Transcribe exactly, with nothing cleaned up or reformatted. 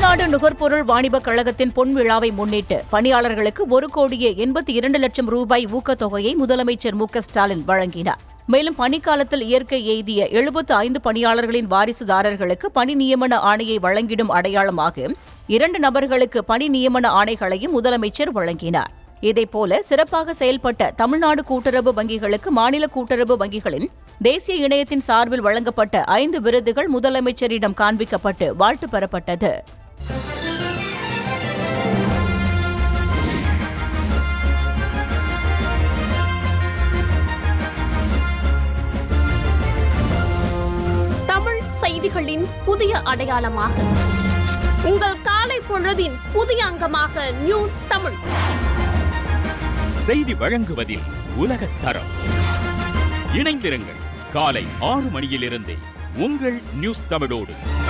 தமிழ்நாடு நுகர்பொருள் வாணிப கழகத்தின் பொன் விழாவை முன்னிட்டு பணியாளர்களுக்கு ஒரு கோடியே எண்பத்தி இரண்டு லட்சம் ரூபாய் ஊக்கத்தொகையை முதலமைச்சர் மு க ஸ்டாலின் வழங்கினார். மேலும் பணிக்காலத்தில் இயற்கை எய்திய எழுபத்து ஐந்து பணியாளர்களின் வாரிசுதாரர்களுக்கு பணி நியமன ஆணையை வழங்கிடும் அடையாளமாக இரண்டு நபர்களுக்கு பணி நியமன ஆணைகளையும் முதலமைச்சர் வழங்கினார். இதேபோல சிறப்பாக செயல்பட்ட தமிழ்நாடு கூட்டுறவு வங்கிகளுக்கு மாநில கூட்டுறவு வங்கிகளின் தேசிய இணையத்தின் சார்பில் வழங்கப்பட்ட ஐந்து விருதுகள் முதலமைச்சரிடம் காண்பிக்கப்பட்டு வாழ்த்து பெறப்பட்டது. தமிழ் செய்திகளின் புதிய அடையாளமாக உங்கள் காலை பொழுதின் புதிய அங்கமாக நியூஸ் தமிழ் செய்தி வழங்குவதில் உலகத் தரம். இணைந்திருங்கள் காலை ஆறு மணியிலிருந்தே உங்கள் நியூஸ் தமிழோடு.